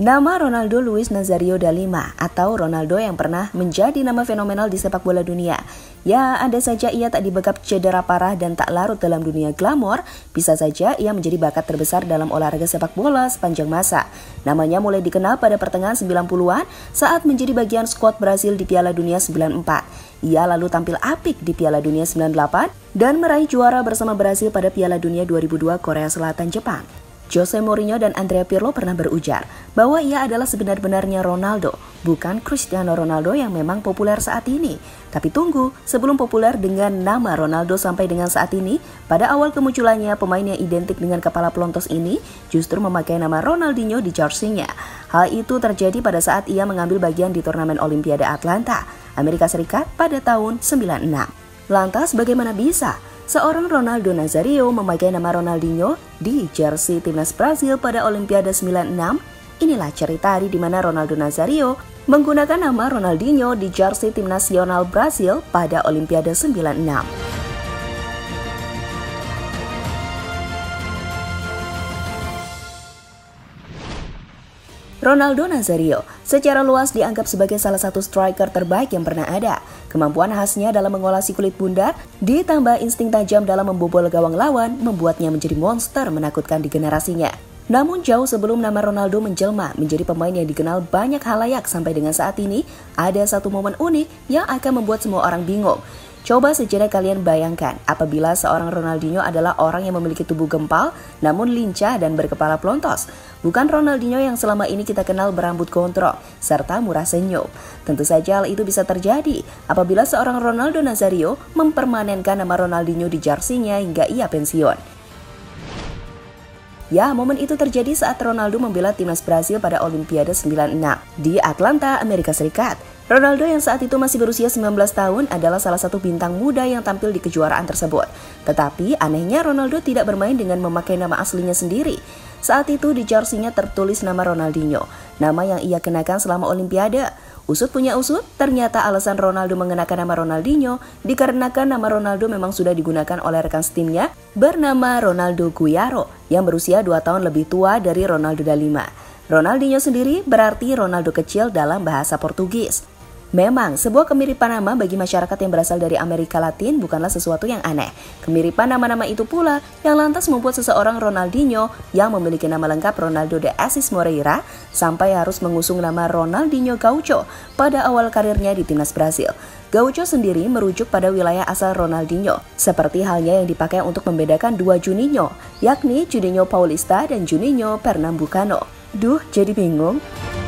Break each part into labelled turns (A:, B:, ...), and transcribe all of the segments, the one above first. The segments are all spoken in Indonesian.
A: Nama Ronaldo Luis Nazario da Lima atau Ronaldo yang pernah menjadi nama fenomenal di sepak bola dunia. Ya, ada saja ia tak dibekap cedera parah dan tak larut dalam dunia glamor, bisa saja ia menjadi bakat terbesar dalam olahraga sepak bola sepanjang masa. Namanya mulai dikenal pada pertengahan 90-an saat menjadi bagian skuad Brasil di Piala Dunia 94. Ia lalu tampil apik di Piala Dunia 98 dan meraih juara bersama Brasil pada Piala Dunia 2002 Korea Selatan Jepang. Jose Mourinho dan Andrea Pirlo pernah berujar bahwa ia adalah sebenar-benarnya Ronaldo, bukan Cristiano Ronaldo yang memang populer saat ini. Tapi tunggu, sebelum populer dengan nama Ronaldo sampai dengan saat ini, pada awal kemunculannya pemain yang identik dengan kepala pelontos ini justru memakai nama Ronaldinho di jersey-nya. Hal itu terjadi pada saat ia mengambil bagian di turnamen Olimpiade Atlanta, Amerika Serikat pada tahun 96. Lantas bagaimana bisa seorang Ronaldo Nazario memakai nama Ronaldinho di jersey timnas Brasil pada Olimpiade 96? Inilah cerita di mana Ronaldo Nazario menggunakan nama Ronaldinho di jersey tim nasional Brasil pada Olimpiade 96. Ronaldo Nazario secara luas dianggap sebagai salah satu striker terbaik yang pernah ada. Kemampuan khasnya dalam mengolasi kulit bundar, ditambah insting tajam dalam membobol gawang lawan, membuatnya menjadi monster menakutkan di generasinya. Namun jauh sebelum nama Ronaldo menjelma menjadi pemain yang dikenal banyak halayak sampai dengan saat ini, ada satu momen unik yang akan membuat semua orang bingung. Coba sejenak kalian bayangkan apabila seorang Ronaldinho adalah orang yang memiliki tubuh gempal namun lincah dan berkepala pelontos. Bukan Ronaldinho yang selama ini kita kenal berambut gondrong serta murah senyum. Tentu saja hal itu bisa terjadi apabila seorang Ronaldo Nazario mempermanenkan nama Ronaldinho di jersey-nya hingga ia pensiun. Ya, momen itu terjadi saat Ronaldo membela timnas Brasil pada Olimpiade 96 di Atlanta, Amerika Serikat. Ronaldo yang saat itu masih berusia 19 tahun adalah salah satu bintang muda yang tampil di kejuaraan tersebut. Tetapi anehnya Ronaldo tidak bermain dengan memakai nama aslinya sendiri. Saat itu di jersey-nya tertulis nama Ronaldinho, nama yang ia kenakan selama Olimpiade. Usut punya usut, ternyata alasan Ronaldo mengenakan nama Ronaldinho dikarenakan nama Ronaldo memang sudah digunakan oleh rekan timnya bernama Ronaldo Guiaro yang berusia 2 tahun lebih tua dari Ronaldo da Lima. Ronaldinho sendiri berarti Ronaldo kecil dalam bahasa Portugis. Memang, sebuah kemiripan nama bagi masyarakat yang berasal dari Amerika Latin bukanlah sesuatu yang aneh. Kemiripan nama-nama itu pula yang lantas membuat seseorang Ronaldinho yang memiliki nama lengkap Ronaldo de Assis Moreira sampai harus mengusung nama Ronaldinho Gaucho pada awal karirnya di timnas Brasil. Gaucho sendiri merujuk pada wilayah asal Ronaldinho, seperti halnya yang dipakai untuk membedakan dua Juninho, yakni Juninho Paulista dan Juninho Pernambucano. Duh, jadi bingung.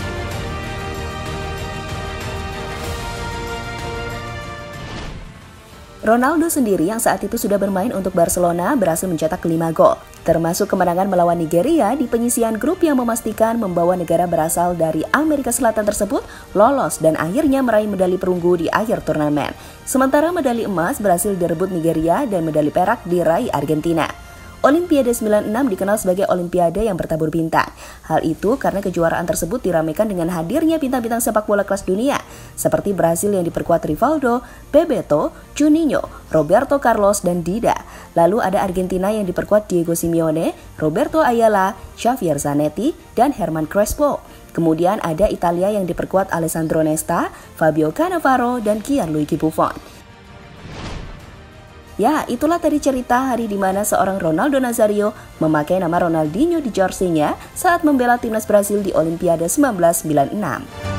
A: Ronaldo sendiri yang saat itu sudah bermain untuk Barcelona berhasil mencetak 5 gol, termasuk kemenangan melawan Nigeria di penyisihan grup yang memastikan membawa negara berasal dari Amerika Selatan tersebut lolos dan akhirnya meraih medali perunggu di akhir turnamen. Sementara medali emas berhasil direbut Nigeria dan medali perak diraih Argentina. Olimpiade 96 dikenal sebagai Olimpiade yang bertabur bintang. Hal itu karena kejuaraan tersebut diramaikan dengan hadirnya bintang-bintang sepak bola kelas dunia, seperti Brasil yang diperkuat Rivaldo, Bebeto, Juninho, Roberto Carlos, dan Dida. Lalu ada Argentina yang diperkuat Diego Simeone, Roberto Ayala, Javier Zanetti, dan Herman Crespo. Kemudian ada Italia yang diperkuat Alessandro Nesta, Fabio Cannavaro, dan Gianluigi Buffon. Ya, itulah tadi cerita hari di mana seorang Ronaldo Nazario memakai nama Ronaldinho di jersey-nya saat membela timnas Brasil di Olimpiade 1996.